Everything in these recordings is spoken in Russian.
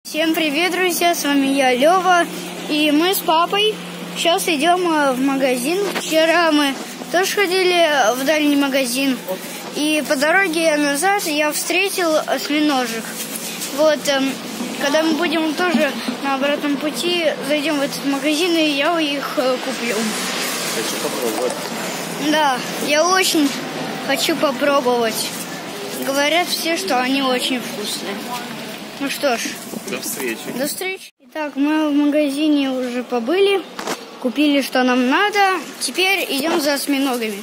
Всем привет, друзья, с вами я, Лёва, и мы с папой сейчас идем в магазин. Вчера мы тоже ходили в дальний магазин, и по дороге назад я встретил осьминожек. Вот, когда мы будем тоже на обратном пути, зайдем в этот магазин, и я их куплю. Хочу попробовать. Да, я очень хочу попробовать. Говорят все, что они очень вкусные. Ну что ж, до встречи. До встречи. Итак, мы в магазине уже побыли, купили, что нам надо. Теперь идем за осьминогами.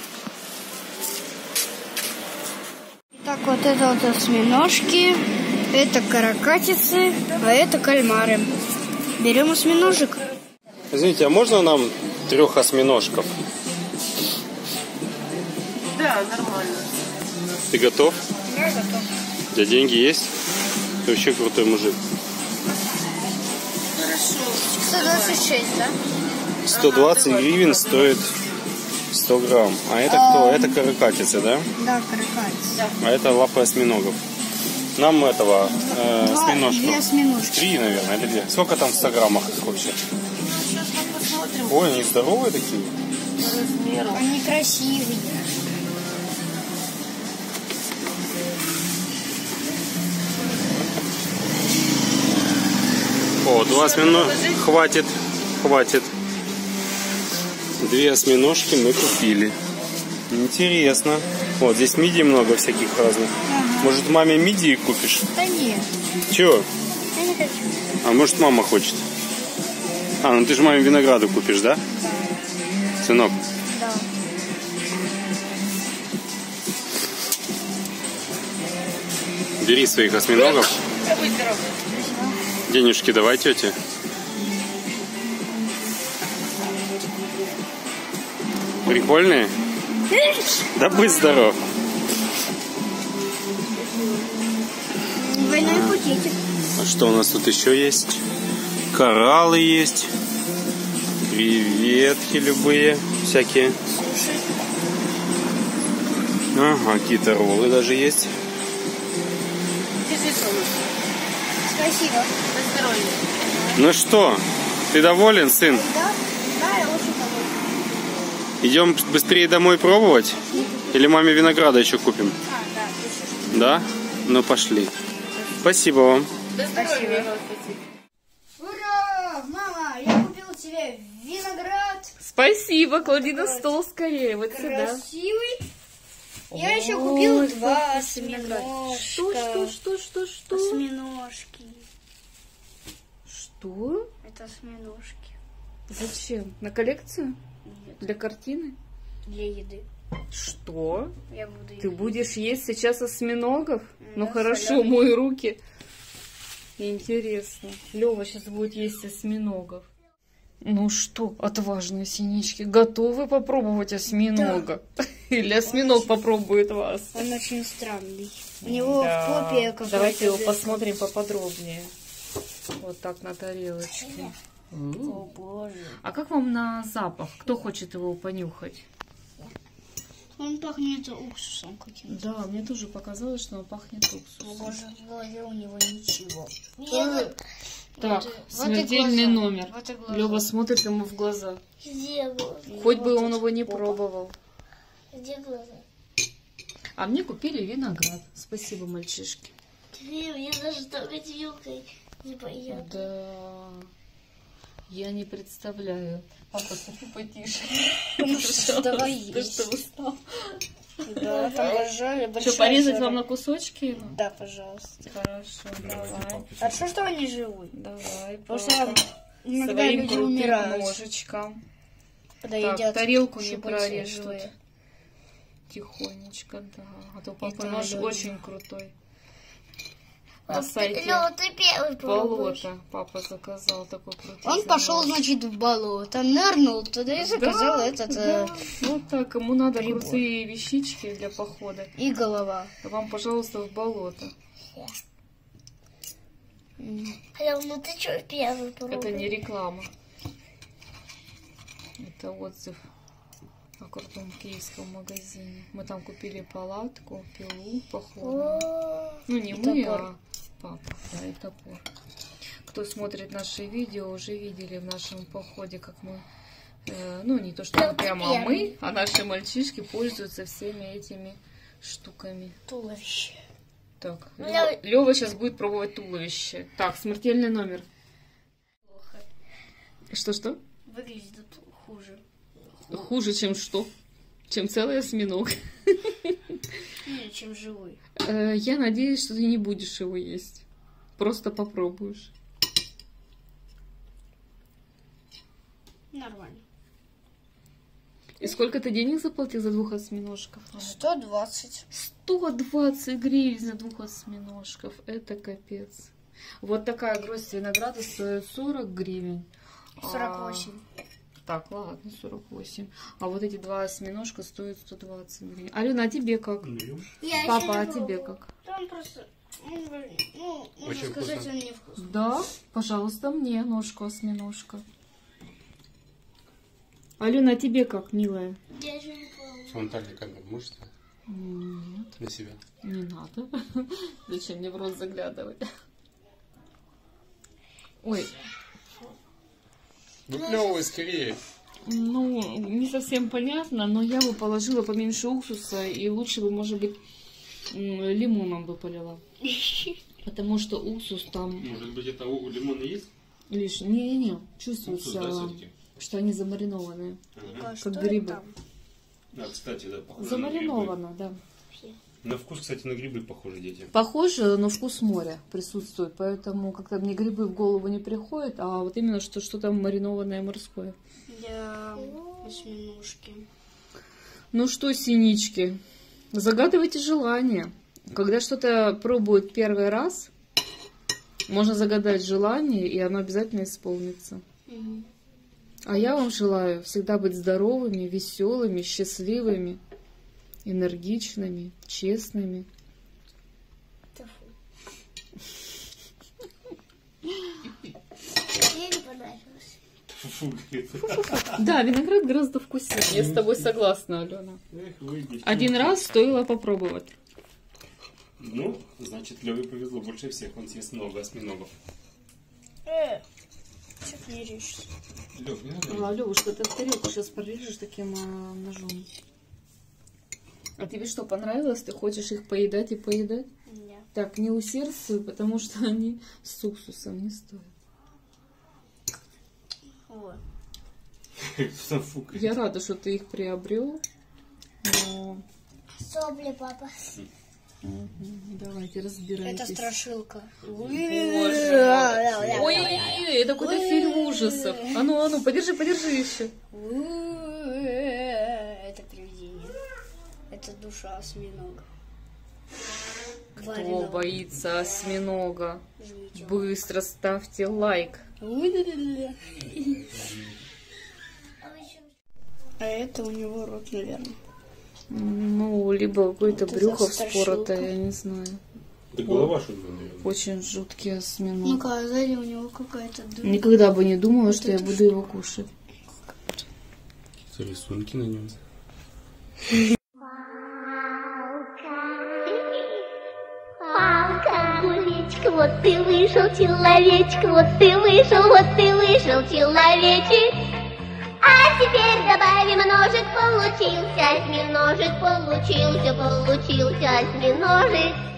Итак, вот это вот осьминожки, это каракатицы, а это кальмары. Берем осьминожек. Извините, а можно нам 3 осьминожков? Да, нормально. Ты готов? Я готов. У тебя деньги есть? Ты вообще крутой мужик. Хорошо. 126, да? 120 гривен стоит 100 грамм. А это кто? Это каракатицы, да? Да, каракатицы. А это лапы осьминогов. Нам этого осьминожку. 2 осьминожки. 3, наверное, или 2. Сколько там в 100 граммах их вообще? Сейчас мы посмотрим Ой, они здоровые такие. по размеру. Они красивые. О, 2 осьминожка. Хватит. 2 осьминожки мы купили. Интересно. Вот здесь мидий много всяких разных. Ага. Может, маме мидии купишь? Да нет, Чего? я не хочу. А может, мама хочет? А, ну ты же маме винограду купишь, да? Да. Сынок? Да. Бери своих осьминогов. Будь здоров. Денежки давай, тете. Прикольные? Да будь здоров. Двойной пакетик. А что у нас тут еще есть? Кораллы есть. Креветки любые. Всякие. Ага, какие-то роллы даже есть. Спасибо. На здоровье. Ну что, ты доволен, сын? Да, да, я очень довольна. Идем быстрее домой пробовать? Или маме винограда еще купим? А, да, слушай. Да? Ну пошли. Спасибо вам. До здоровья. Ура! Мама, я купил тебе виноград. Спасибо, клади на стол скорее. Вот сюда. Красивый. Я еще купил Ой, 2 какой осьминожка. Что? Осьминожки. Что? Это осьминожки. Зачем? На коллекцию? Нет, Для картины? для еды. Что? Я буду их Ты будешь есть сейчас осьминогов? Ну Да, хорошо, соленые. мой руки. Интересно. Лёва сейчас будет есть осьминогов. Ну что, отважные синички, готовы попробовать осьминога? Или осьминог попробует вас? Он очень странный. У него Да. в попе какой-то... Давайте его посмотрим поподробнее. Вот так на тарелочке. О, боже. А как вам на запах? Кто хочет его понюхать? Он пахнет уксусом каким-то. Да, мне тоже показалось, что он пахнет О, уксусом. боже, в голове у него ничего. Так, Вот и смертельный глаза. номер. Вот и глаза. Лёва смотрит ему в глаза. Где глаза? Хоть бы он его не пробовал. Где глаза? А мне купили виноград. Спасибо, мальчишки. Мне даже трогать вилкой неприятно. Да. Я не представляю. Папа, смотри потише. Давай Ты есть. что, устал? Да, там большая, большая Что, порезать жара. вам на кусочки? Да, пожалуйста. Хорошо, давай. Хорошо, что они живут. Давай, Потому папа. что иногда Своим люди крутым умирают, ножичком. когда Так, едят тарелку не щепотки прорежь тут. живые. Тихонечко, да. А то папа Это нож Алёна. очень крутой. На сайте Лёва, ты первый пробуешь. болото папа заказал такой крутой. Он пошел, значит, в болото, нырнул туда и заказал этот Вот так, кому надо прибор. крутые вещички для похода, и голова. вам, пожалуйста, в болото. Лёв, ну ты что первый пробуешь? Это не реклама. Это отзыв о крутом киевском магазине. Мы там купили палатку, пилу, походную. Ну, не мы, а папа, да, и топор. кто смотрит наши видео, уже видели в нашем походе, как мы, ну не то что прямо мы, а наши мальчишки пользуются всеми этими штуками. Туловище. Так, Лёва сейчас будет пробовать туловище. Так, смертельный номер. Плохо. Что-что? Выглядит хуже. Хуже, чем что? Чем целый осьминог. Нет, чем живой. Я надеюсь, что ты не будешь его есть. Просто попробуешь. Нормально. И сколько ты денег заплатил за 2 осьминожков? 120. 120 гривен за 2 осьминожков. Это капец. Вот такая гроздь винограда стоит 40 гривен. 48. Так, ладно, 48. А вот эти 2 осьминожка стоят 120 гривен. Алена, а тебе как? Папа, а тебе как? Там просто, ну, можно Очень сказать, вкусно. он невкусный. Да, пожалуйста, мне ножку осьминожка. Алена, а тебе как, милая? Я же не помню. Фронтальная камера можешь ставить? Нет, На себя. не надо. Зачем мне в рот заглядывать? Ой, Выплевывай скорее. ну, не совсем понятно, но я бы положила поменьше уксуса, и лучше бы, может быть, лимоном бы полила. Потому что уксус там Может быть, это у лимона есть? лишний. Не-не-не, Уксус, чувствуется, да, все-таки? что они замаринованные. Ага. Что грибы. там? Да, кстати, да, похоже на Замариновано, да. грибы. На вкус, кстати, на грибы похожи дети. Похоже, но вкус моря присутствует, поэтому как-то мне грибы в голову не приходят, а вот именно что-то маринованное морское. Для осьминожки. Ну что, синички, загадывайте желание. Когда что-то пробуют первый раз, можно загадать желание, и оно обязательно исполнится. А я вам желаю всегда быть здоровыми, веселыми, счастливыми, энергичными, честными. Мне не понравилось. Фу, говорит. Да, виноград гораздо вкуснее. Я с тобой согласна, Алена. Эх, вы, девчонки. Один раз стоило попробовать. Ну, значит, Леве повезло больше всех. Он съест много осьминогов. Чё ты не режешься? Лев, не надо. Левушка, ты в тарелку сейчас порежешь таким ножом. А тебе что, понравилось? Ты хочешь их поедать и поедать? Нет. Так, не усердствуй, потому что они с уксусом не стоят. Вот. Кто фукает? Я рада, что ты их приобрел. Но... Сопли, папа. Давайте разбирайтесь. Это страшилка. Боже мой. Ой, это какой-то фильм ужасов. А ну, подержи еще. Это привидение. Это душа осьминога. Кто боится осьминога? Жмите. Быстро ставьте лайк. А это у него рот, наверное. Ну, либо какое-то Это брюхо за страшилка. вспоротое, я не знаю. Да голова, что ли, наверное? Очень жуткий осьминог. Ну-ка, а сзади у него какая-то дырка. Никогда бы не думала, что я буду его кушать. Какие-то рисунки на нем. Палка, гулечка, вот ты вышел, человечек, вот ты вышел, человечек. А теперь добавим ножик, получился осьминожек, получился осьминожек.